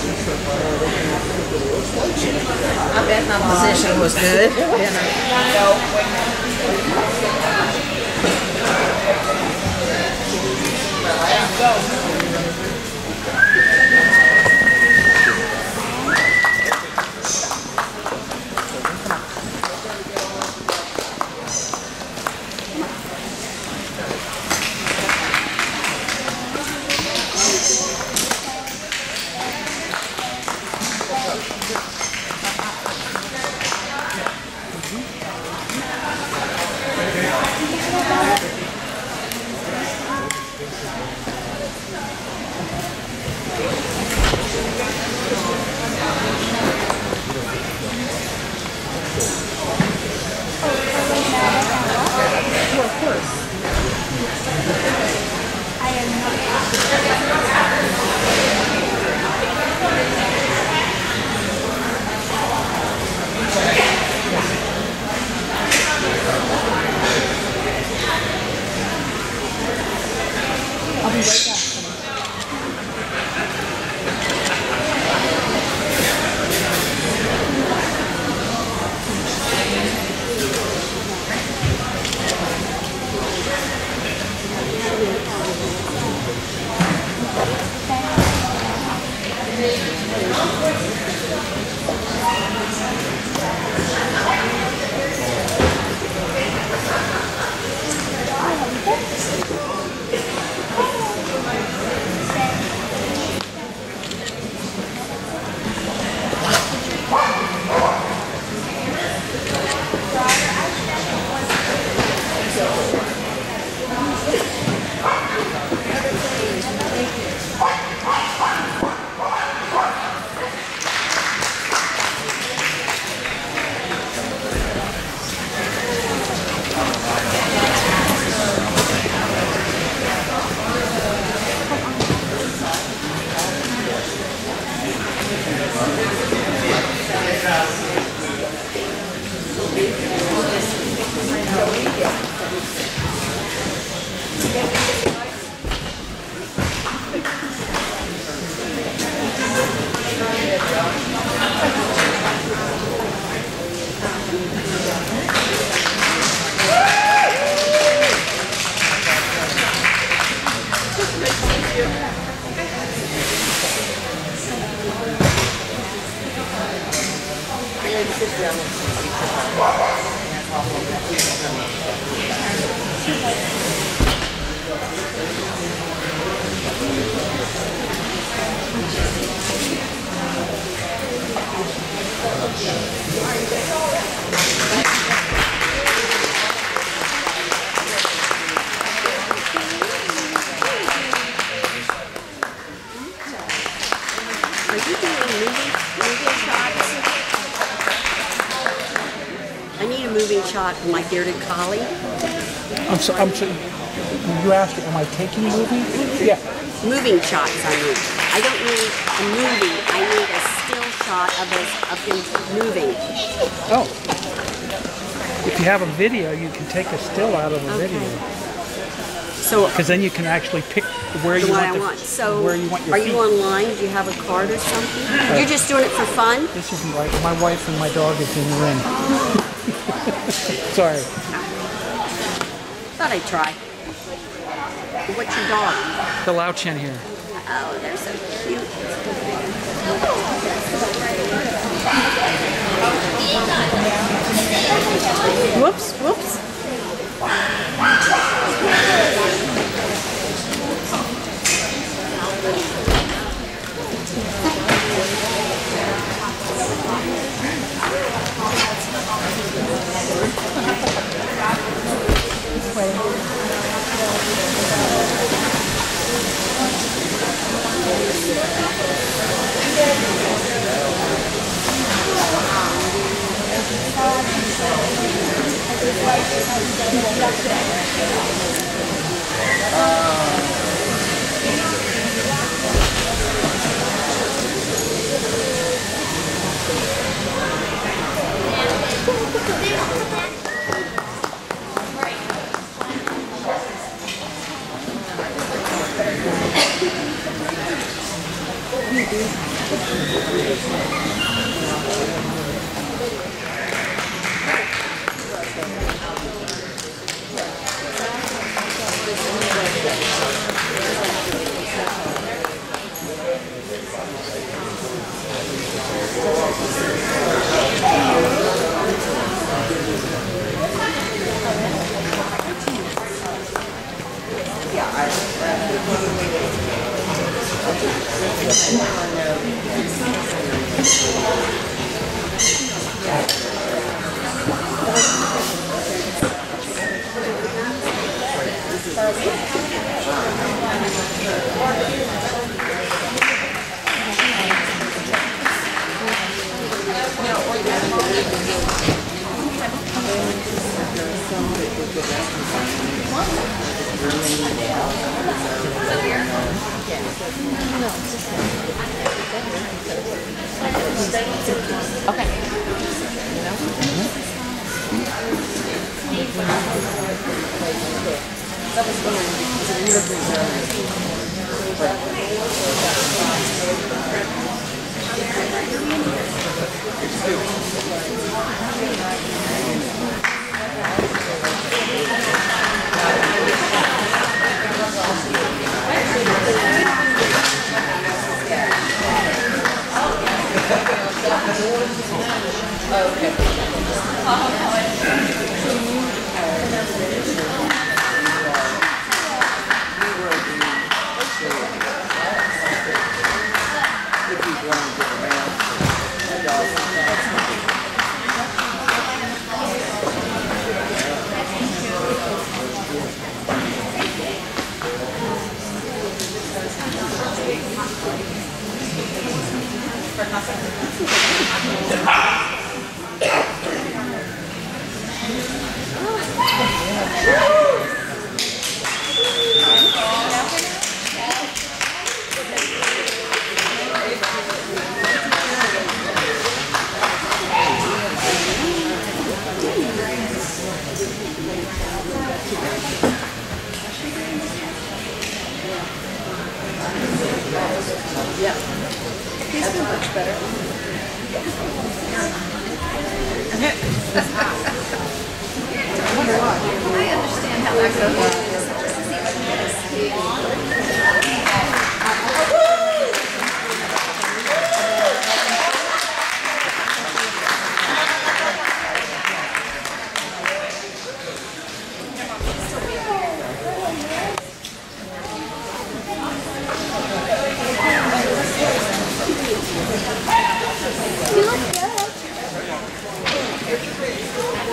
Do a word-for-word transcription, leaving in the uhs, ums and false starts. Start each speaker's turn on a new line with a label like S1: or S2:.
S1: I bet my position was good.
S2: I'll be right back.
S3: Shot of my bearded collie.
S2: I'm so, I'm so, you asked, am I taking movie? Yeah.
S3: Moving shots, I mean. I don't need a movie. I need a still shot of, this, of him moving.
S2: Oh. If you have a video, you can take a still out of a
S3: Okay.
S2: video.
S3: So,
S2: because then you can actually pick where you
S3: what
S2: want,
S3: I
S2: the,
S3: want. So,
S2: where you want your
S3: are
S2: feet.
S3: you online? Do you have a card or something? Uh, You're just doing it for fun?
S2: This isn't right. My wife and my dog is in the ring. Sorry.
S3: Thought I'd try. What's your dog?
S2: The Löwchen here.
S3: Oh, they're so cute. Whoops, whoops.
S4: You look good.